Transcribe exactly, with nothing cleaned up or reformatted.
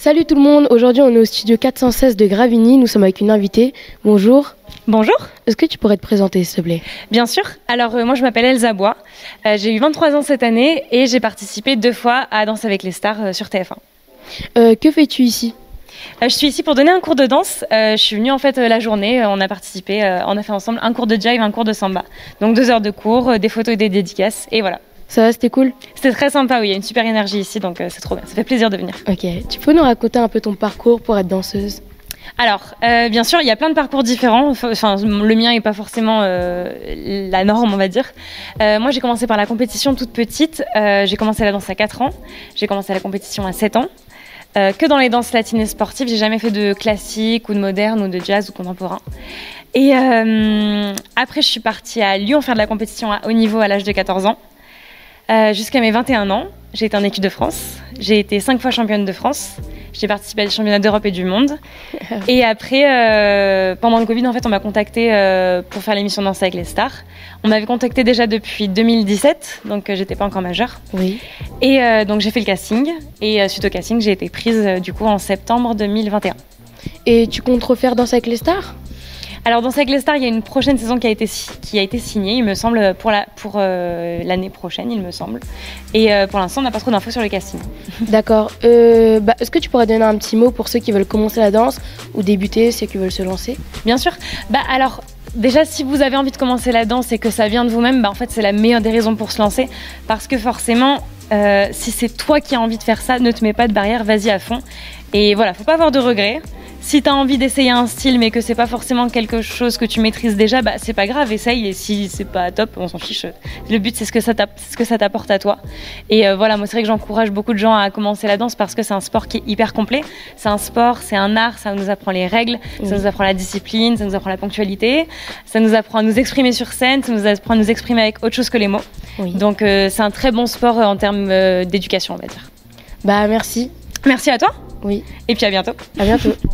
Salut tout le monde, aujourd'hui on est au studio quatre cent seize de Gravigny, nous sommes avec une invitée. Bonjour. Bonjour. Est-ce que tu pourrais te présenter s'il te plaît? Bien sûr, alors euh, moi je m'appelle Elsa Bois, euh, j'ai eu vingt-trois ans cette année et j'ai participé deux fois à Danse avec les stars euh, sur T F un. Euh, que fais-tu ici? Euh, je suis ici pour donner un cours de danse, euh, je suis venue en fait euh, la journée, euh, on a participé, euh, on a fait ensemble un cours de jive, un cours de samba. Donc deux heures de cours, euh, des photos et des dédicaces et voilà. Ça va, c'était cool? C'était très sympa, oui, il y a une super énergie ici donc euh, c'est trop bien, ça fait plaisir de venir. Ok, tu peux nous raconter un peu ton parcours pour être danseuse? Alors, euh, bien sûr, il y a plein de parcours différents. Enfin, le mien n'est pas forcément euh, la norme, on va dire. Euh, moi, j'ai commencé par la compétition toute petite. Euh, j'ai commencé la danse à quatre ans. J'ai commencé la compétition à sept ans. Euh, que dans les danses latines et sportives. J'ai jamais fait de classique ou de moderne ou de jazz ou contemporain. Et euh, après, je suis partie à Lyon faire de la compétition à haut niveau à l'âge de quatorze ans. Euh, jusqu'à mes vingt et un ans, j'ai été en équipe de France. J'ai été cinq fois championne de France. J'ai participé à des championnats d'Europe et du monde. Et après, euh, pendant le Covid, en fait, on m'a contacté euh, pour faire l'émission Danse avec les stars. On m'avait contacté déjà depuis deux mille dix-sept, donc euh, j'étais pas encore majeure. Oui. Et euh, donc j'ai fait le casting. Et euh, suite au casting, j'ai été prise euh, du coup en septembre deux mille vingt et un. Et tu comptes refaire Danse avec les stars? Alors Danse avec les stars, il y a une prochaine saison qui a été, qui a été signée, il me semble, pour la, pour, euh, l'année prochaine, il me semble. Et euh, pour l'instant, on n'a pas trop d'infos sur le casting. D'accord. Euh, bah, est-ce que tu pourrais donner un petit mot pour ceux qui veulent commencer la danse ou débuter, ceux qui veulent se lancer? Bien sûr. Bah alors, déjà, si vous avez envie de commencer la danse et que ça vient de vous-même, bah, en fait, c'est la meilleure des raisons pour se lancer. Parce que forcément, euh, si c'est toi qui as envie de faire ça, ne te mets pas de barrière, vas-y à fond. Et voilà, faut pas avoir de regrets. Si tu as envie d'essayer un style mais que c'est pas forcément quelque chose que tu maîtrises déjà, bah c'est pas grave, essaye, et si c'est pas top, on s'en fiche. Le but c'est ce que ça t'apporte à toi. Et euh, voilà, moi c'est vrai que j'encourage beaucoup de gens à commencer la danse parce que c'est un sport qui est hyper complet. C'est un sport, c'est un art, ça nous apprend les règles, oui. Ça nous apprend la discipline, ça nous apprend la ponctualité, ça nous apprend à nous exprimer sur scène, ça nous apprend à nous exprimer avec autre chose que les mots. Oui. Donc euh, c'est un très bon sport en termes euh, d'éducation, on va dire. Bah merci. Merci à toi. Oui. Et puis à bientôt. À bientôt.